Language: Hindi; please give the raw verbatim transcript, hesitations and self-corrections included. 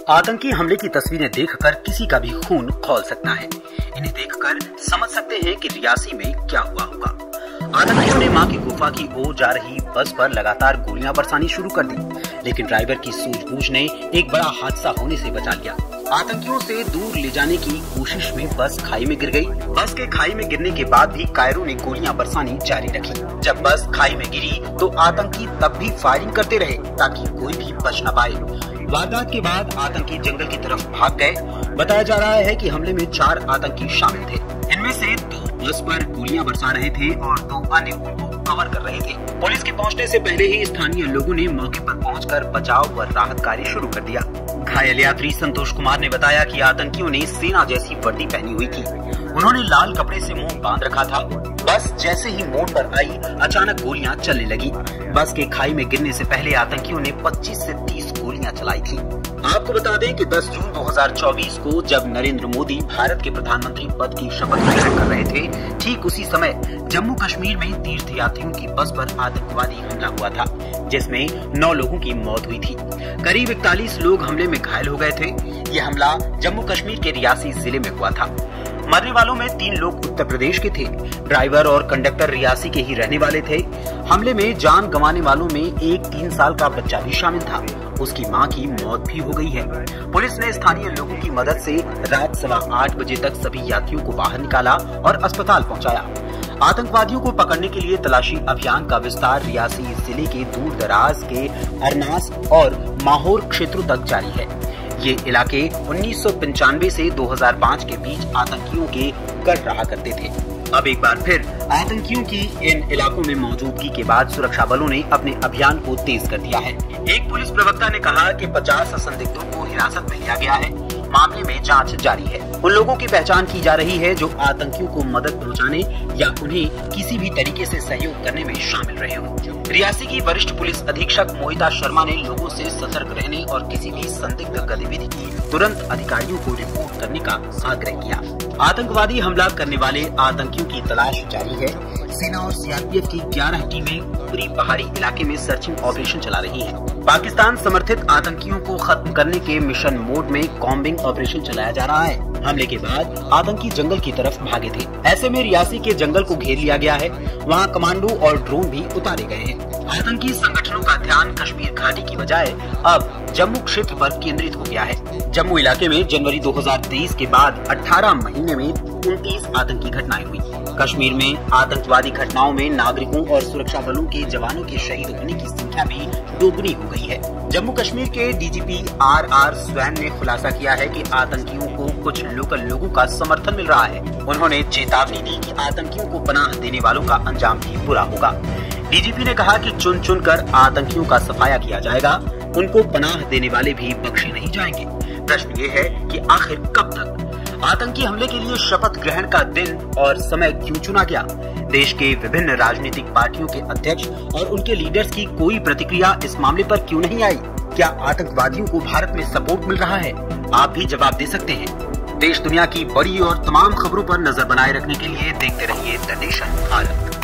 आतंकी हमले की तस्वीरें देखकर किसी का भी खून खौल सकता है। इन्हें देखकर समझ सकते हैं कि रियासी में क्या हुआ होगा। आतंकियों ने मां की गुफा की ओर जा रही बस पर लगातार गोलियां बरसानी शुरू कर दी, लेकिन ड्राइवर की सूझबूझ ने एक बड़ा हादसा होने से बचा लिया। आतंकियों से दूर ले जाने की कोशिश में बस खाई में गिर गई। बस के खाई में गिरने के बाद भी कायरों ने गोलियां बरसानी जारी रखी। जब बस खाई में गिरी तो आतंकी तब भी फायरिंग करते रहे ताकि कोई भी बच न पाए। वारदात के बाद आतंकी जंगल की तरफ भाग गए। बताया जा रहा है कि हमले में चार आतंकी शामिल थे। इनमें से दो बस पर गोलियां बरसा रहे थे और दो अन्य उनको कवर कर रहे थे। पुलिस के पहुंचने से पहले ही स्थानीय लोगों ने मौके पर पहुंचकर बचाव व राहत कार्य शुरू कर दिया। घायल यात्री संतोष कुमार ने बताया कि आतंकियों ने सेना जैसी वर्दी पहनी हुई थी। उन्होंने लाल कपड़े से मुंह बांध रखा था। बस जैसे ही मोड़ पर आई, अचानक गोलियां चलने लगी। बस के खाई में गिरने से पहले आतंकियों ने पच्चीस से तीस गोलियां चलाई थी। आपको बता दें कि दस जून दो हज़ार चौबीस को जब नरेंद्र मोदी भारत के प्रधानमंत्री पद की शपथ ग्रहण कर रहे थे, ठीक उसी समय जम्मू कश्मीर में तीर्थ यात्रियों की बस पर आतंकवादी हमला हुआ था, जिसमें नौ लोगों की मौत हुई थी। करीब इकतालीस लोग हमले में घायल हो गए थे। ये हमला जम्मू कश्मीर के रियासी जिले में हुआ था। मरने वालों में तीन लोग उत्तर प्रदेश के थे। ड्राइवर और कंडक्टर रियासी के ही रहने वाले थे। हमले में जान गंवाने वालों में एक तीन साल का बच्चा भी शामिल था। उसकी मां की मौत भी हो गई है। पुलिस ने स्थानीय लोगों की मदद से रात सवा आठ बजे तक सभी यात्रियों को बाहर निकाला और अस्पताल पहुंचाया। आतंकवादियों को पकड़ने के लिए तलाशी अभियान का विस्तार रियासी जिले के दूर दराज के अरनास और माहौर क्षेत्रों तक जारी है। ये इलाके उन्नीस सौ पंचानवे से दो हज़ार पाँच के बीच आतंकियों के गढ़ रहा करते थे। अब एक बार फिर आतंकियों की इन इलाकों में मौजूदगी के बाद सुरक्षा बलों ने अपने अभियान को तेज कर दिया है। एक पुलिस प्रवक्ता ने कहा कि पचास संदिग्धों को हिरासत में लिया गया है। मामले में जांच जारी है। उन लोगों की पहचान की जा रही है जो आतंकियों को मदद पहुंचाने या उन्हें किसी भी तरीके से सहयोग करने में शामिल रहे हों। रियासी की वरिष्ठ पुलिस अधीक्षक मोहिता शर्मा ने लोगों से सतर्क रहने और किसी भी संदिग्ध गतिविधि की तुरंत अधिकारियों को रिपोर्ट करने का आग्रह किया। आतंकवादी हमला करने वाले आतंकियों की तलाश जारी है। सेना और सीआरपीएफ की ग्यारह टीमें पूरी पहाड़ी इलाके में सर्चिंग ऑपरेशन चला रही हैं। पाकिस्तान समर्थित आतंकियों को खत्म करने के मिशन मोड में कॉम्बिंग ऑपरेशन चलाया जा रहा है। हमले के बाद आतंकी जंगल की तरफ भागे थे। ऐसे में रियासी के जंगल को घेर लिया गया है। वहाँ कमांडो और ड्रोन भी उतारे गए हैं। आतंकी संगठनों का ध्यान कश्मीर घाटी की बजाय अब जम्मू क्षेत्र पर केंद्रित हो गया है। जम्मू इलाके में जनवरी दो हज़ार तेईस के बाद अठारह महीने में उनतीस आतंकी घटनाएं हुई। कश्मीर में आतंकवादी घटनाओं में नागरिकों और सुरक्षा बलों के जवानों के शहीद होने की संख्या भी दोगुनी हो गई है। जम्मू कश्मीर के डीजीपी आर आर स्वैन ने खुलासा किया है कि आतंकियों को कुछ लोकल लोगों का समर्थन मिल रहा है। उन्होंने चेतावनी दी कि आतंकियों को पनाह देने वालों का अंजाम भी बुरा होगा। डीजीपी ने कहा कि चुन चुन कर आतंकियों का सफाया किया जाएगा। उनको पनाह देने वाले भी बख्शे नहीं जाएंगे। प्रश्न ये है कि आखिर कब तक? आतंकी हमले के लिए शपथ ग्रहण का दिन और समय क्यों चुना गया? देश के विभिन्न राजनीतिक पार्टियों के अध्यक्ष और उनके लीडर्स की कोई प्रतिक्रिया इस मामले पर क्यों नहीं आई? क्या आतंकवादियों को भारत में सपोर्ट मिल रहा है? आप भी जवाब दे सकते हैं। देश दुनिया की बड़ी और तमाम खबरों पर नजर बनाए रखने के लिए देखते रहिए द नेशन भारत।